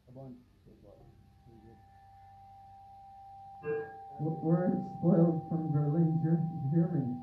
We're spoiled from Berlin, Germany.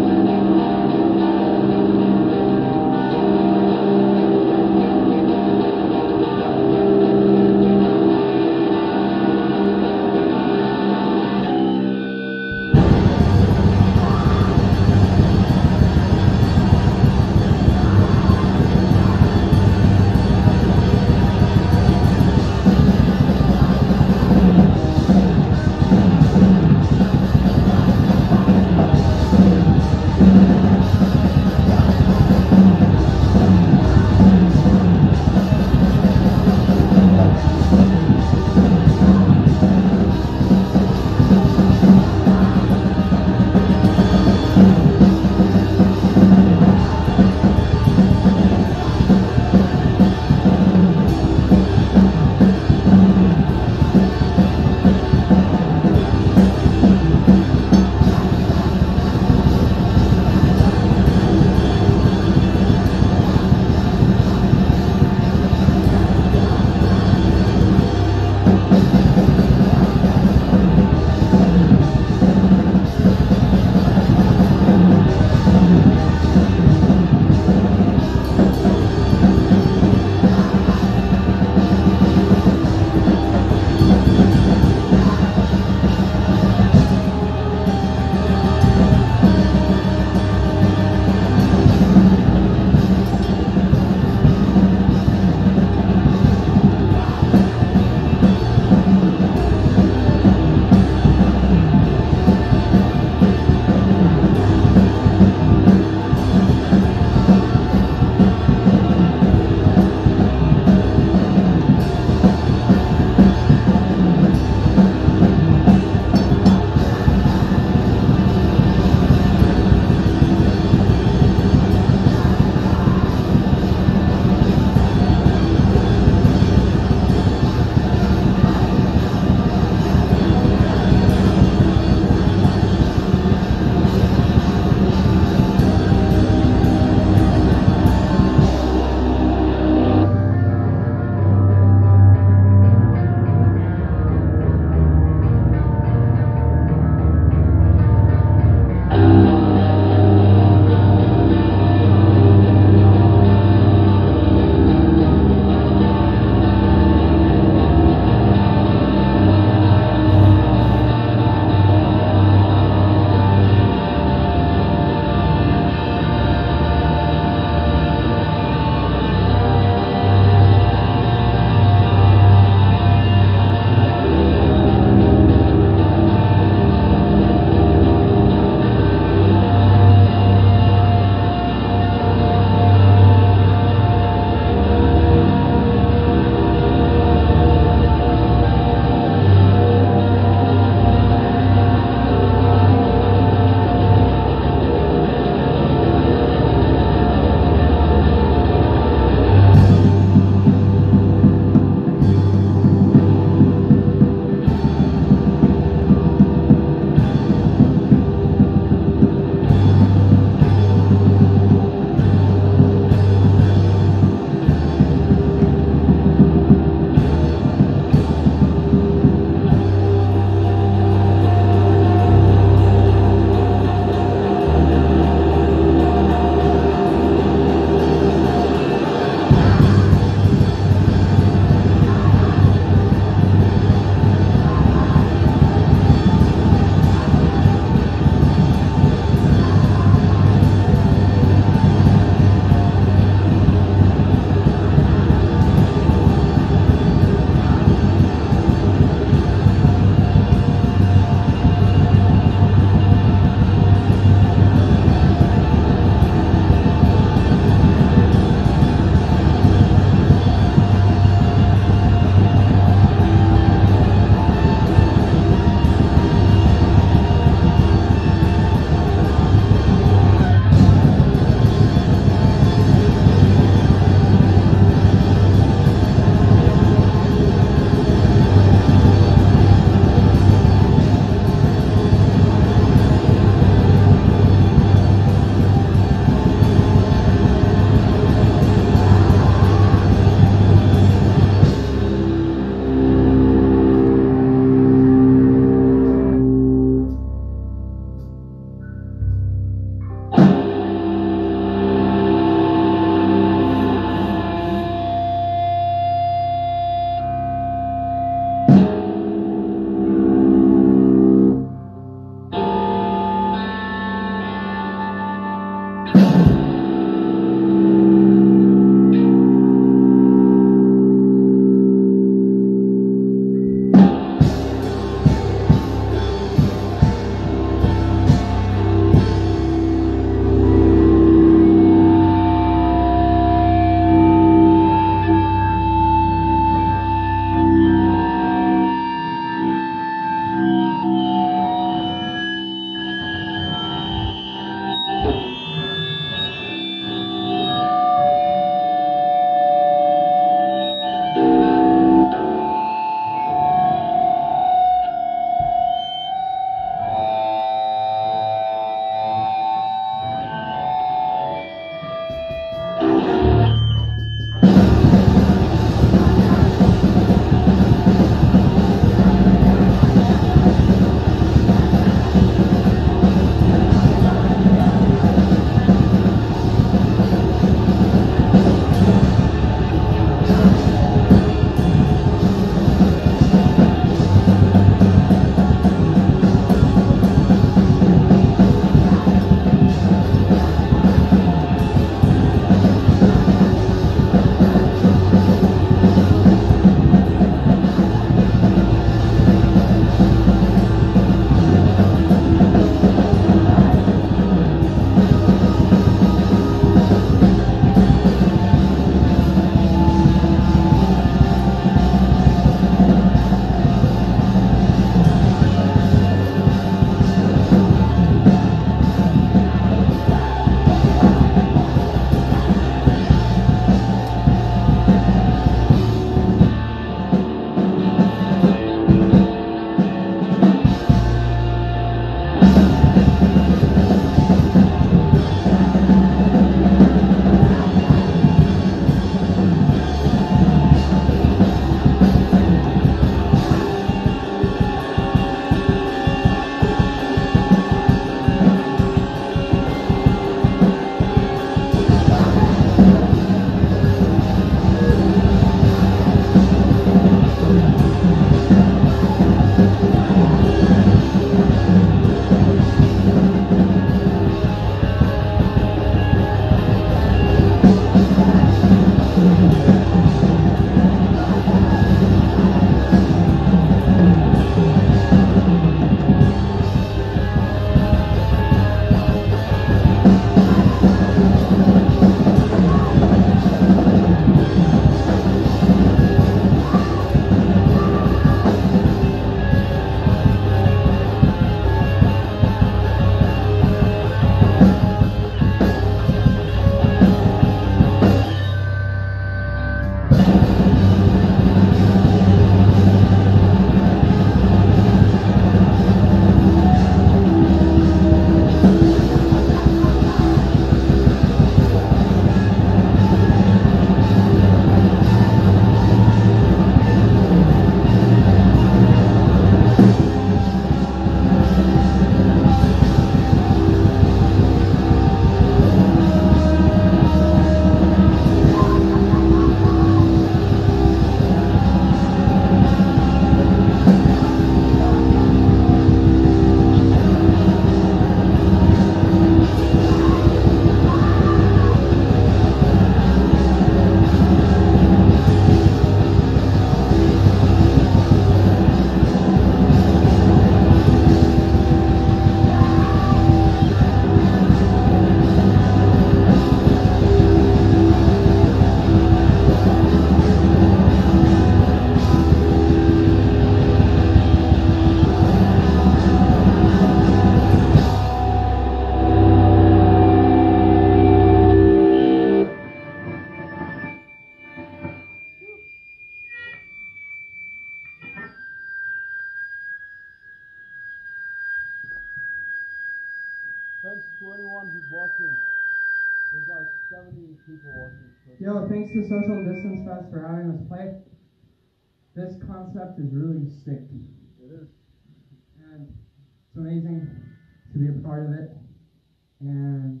who's watching. There's like 70 people watching. So Yo, thanks to Social Distance Fest for having us play. This concept is really sick. It is. And it's amazing to be a part of it. And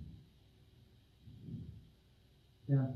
yeah.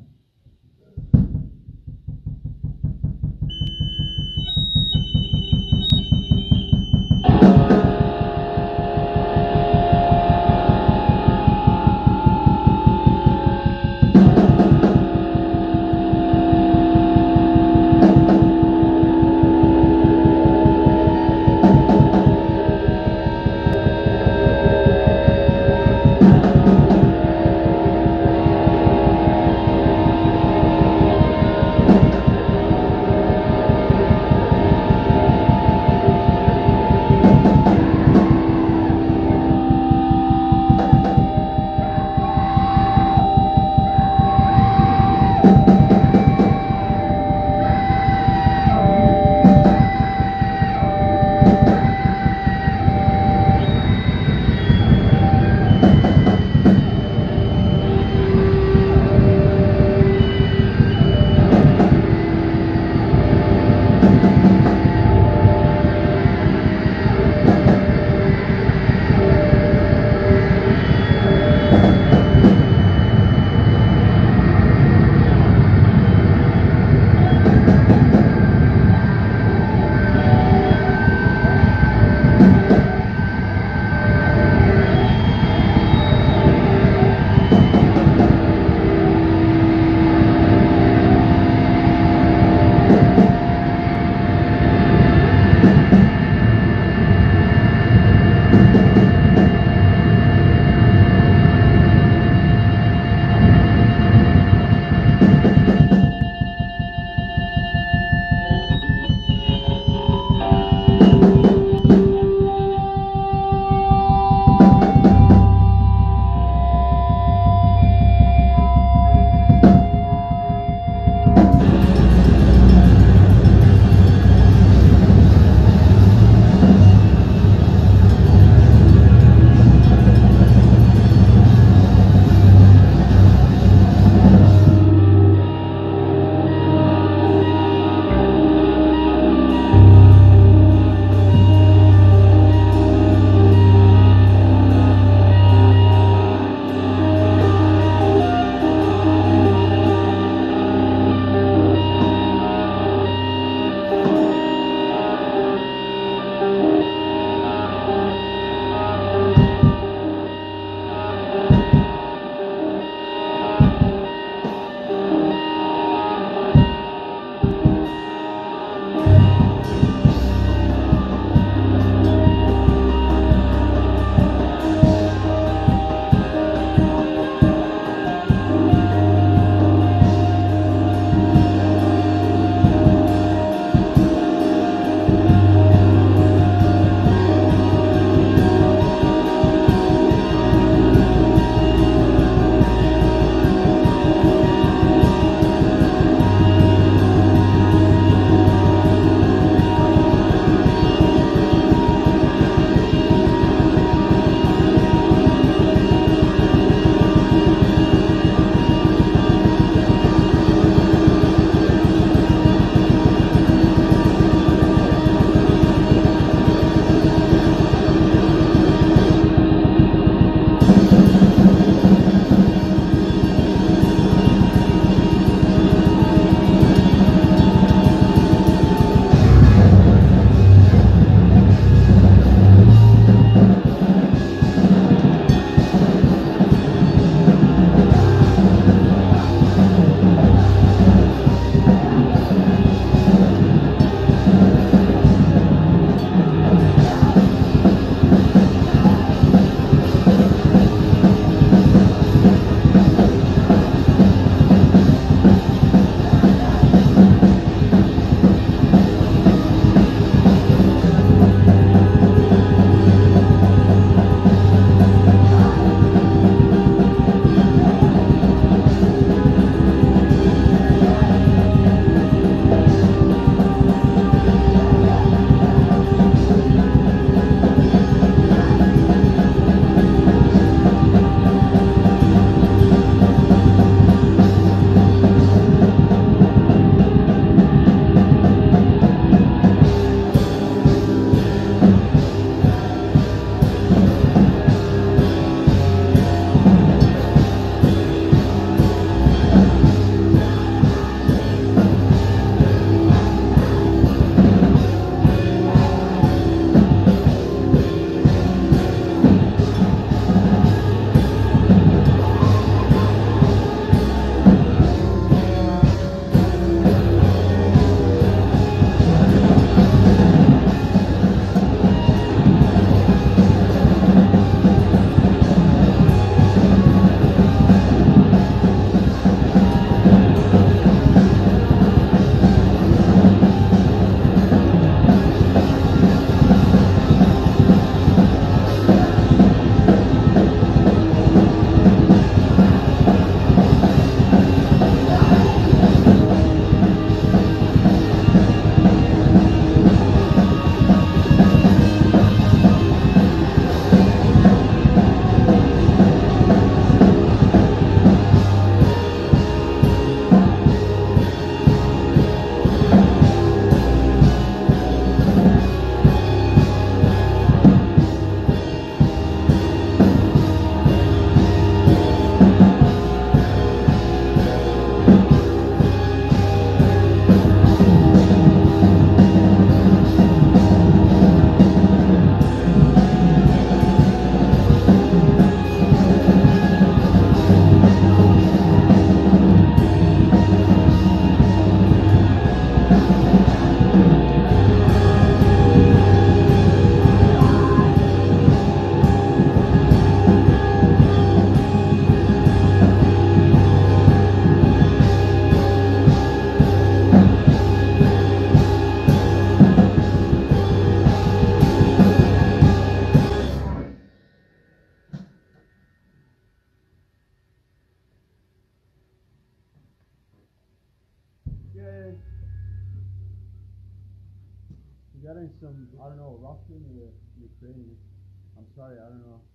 getting some, I don't know, Russian or Ukrainian. I'm sorry, I don't know.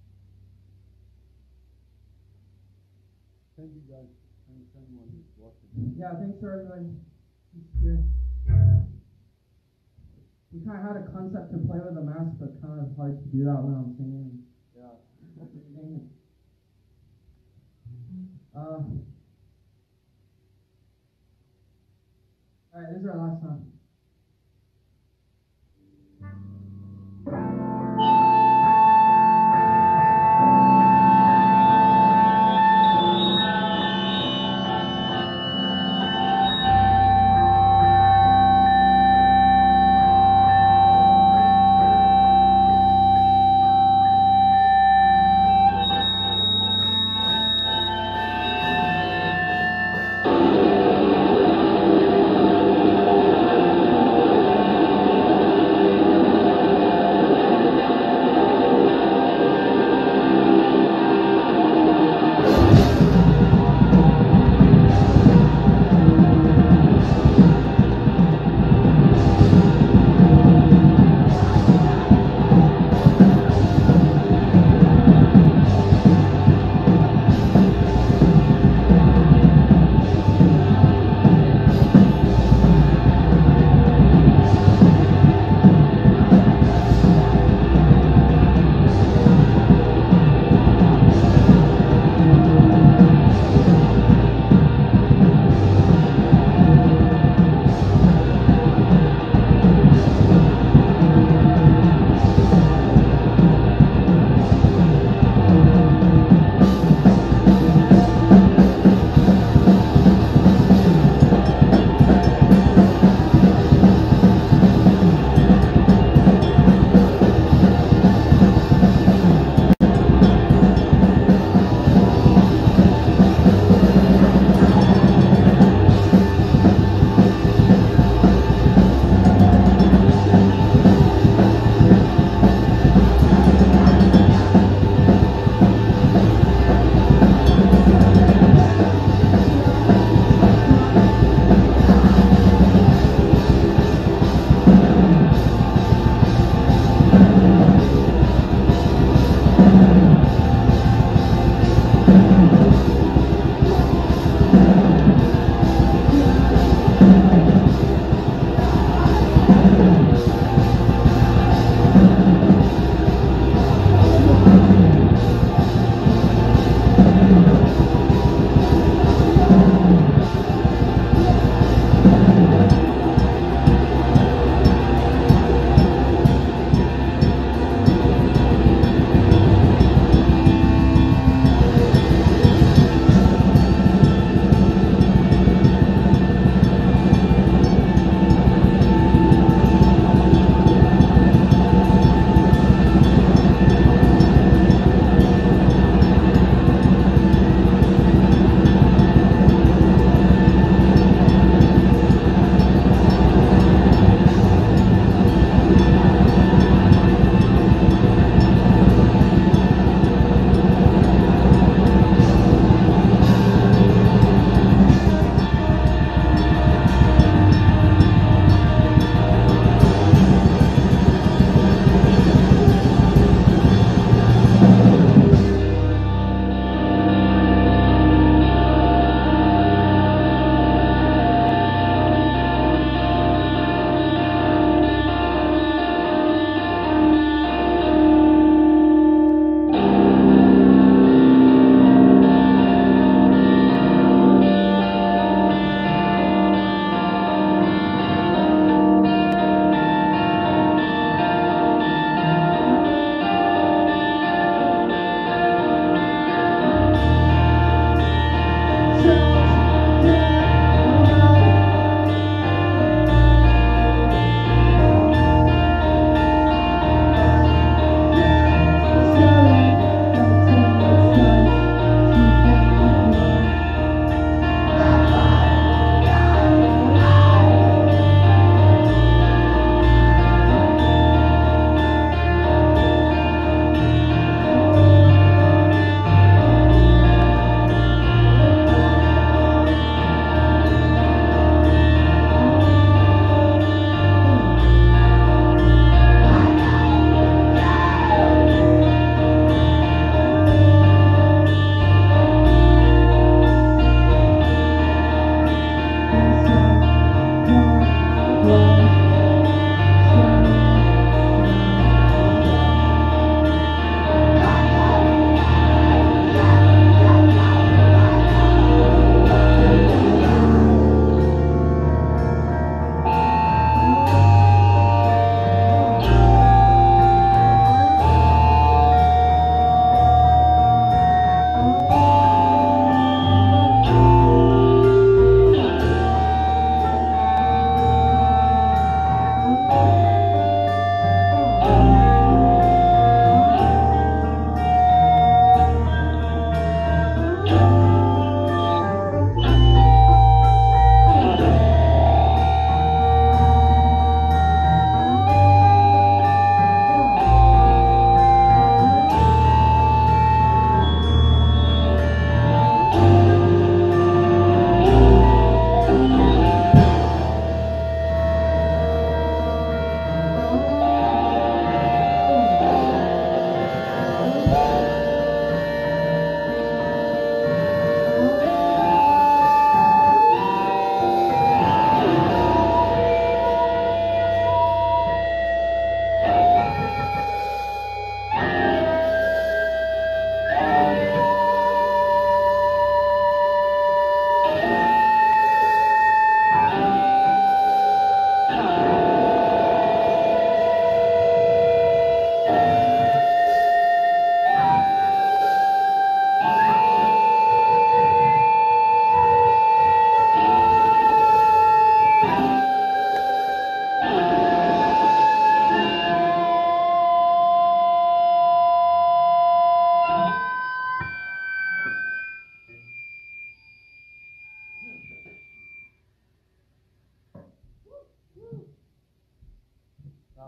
Thank you guys. Thanks anyone who's watching. Yeah, thanks for everyone who's here. We kind of had a concept to play with the mask, but kind of hard to do that when I'm singing. Yeah. Singing. Alright, this is our last song.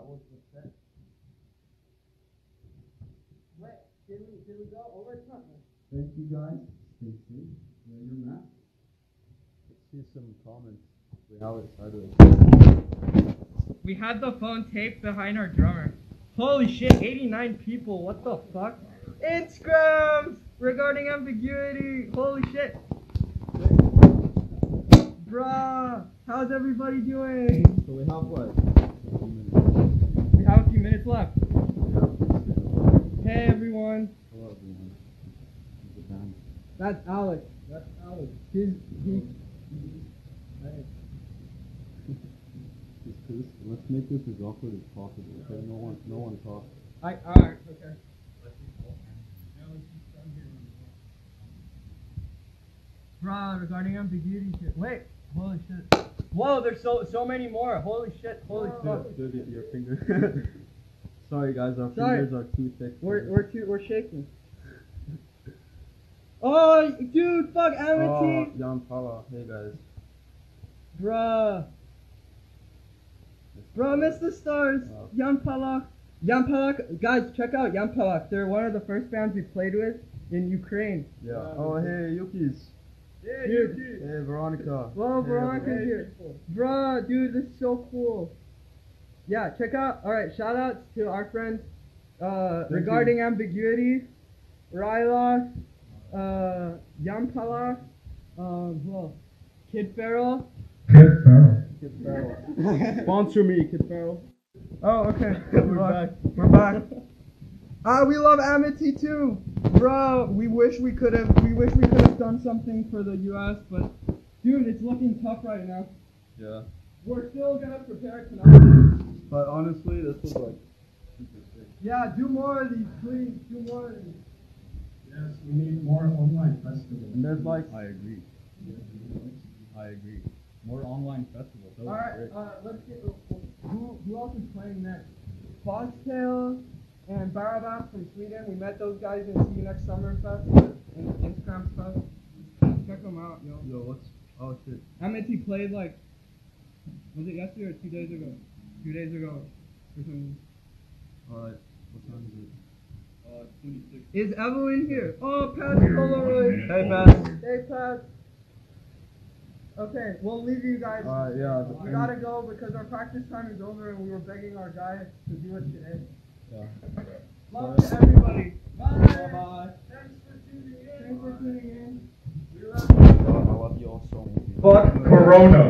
was the set. Wait, did we go over it? Thank you guys. Stay safe. Wear your mask. Let's see some comments. We have it sideways. We had the phone taped behind our drummer. Holy shit, 89 people, what the fuck? Instagrams regarding ambiguity. Holy shit. Bruh, how's everybody doing? So we have what? We have a few minutes left. Yeah. Hey everyone. Hello everyone. It's a band. That's Alex. He's Let's make this as awkward as possible. Okay, no one talk. alright, okay. Bruh, regarding ambiguity shit. Wait, holy shit. Whoa, there's so many more. Holy shit, holy fuck. Dude, your finger. Sorry guys, our Sorry. fingers are too thick. We're shaking. Oh, dude, fuck, Amity. Jan Pala. Hey guys. Bruh, miss the stars. Jan Palak, guys, check out Jan Palak. They're one of the first bands we played with in Ukraine. Yeah. Oh hey, Yukis. Yeah, dude. Hey Veronica. Whoa, Hey, Veronica's here. Bruh, dude, this is so cool. Yeah, check out. Alright, shout outs to our friends regarding ambiguity, Rylock, Jan Palak, who else? Kid Farrell. Kid Farrell. Sponsor me, Kid Farrell. Oh, okay. We're back. We're back. We love Amity too, bro. We wish we could have done something for the U.S., but dude, it's looking tough right now. Yeah. We're still gonna prepare tonight. But honestly, this was like super sick. Yeah, do more of these, please. Do more of these. Yes, we need more online festivals. And there's like I agree. More online festivals. All right, let's get. Who else is playing next? Foxtail and Barabbas from Sweden. We met those guys in See You Next Summer Fest, in Instagram Fest. Check them out, yo. yo, what's oh shit. Amity played like, was it yesterday or 2 days ago? 2 days ago, or something. Alright, what time is it? 26. Is Evelyn here? Oh, Pat Polaroid. Hey Pat. Hey, Pat. Okay, we'll leave you guys. Alright, yeah. We gotta go because our practice time is over and we were begging our guy to do it today. Yeah. Love to everybody. Bye. Bye. Thanks for tuning in. We love I love you all so much. Fuck Corona.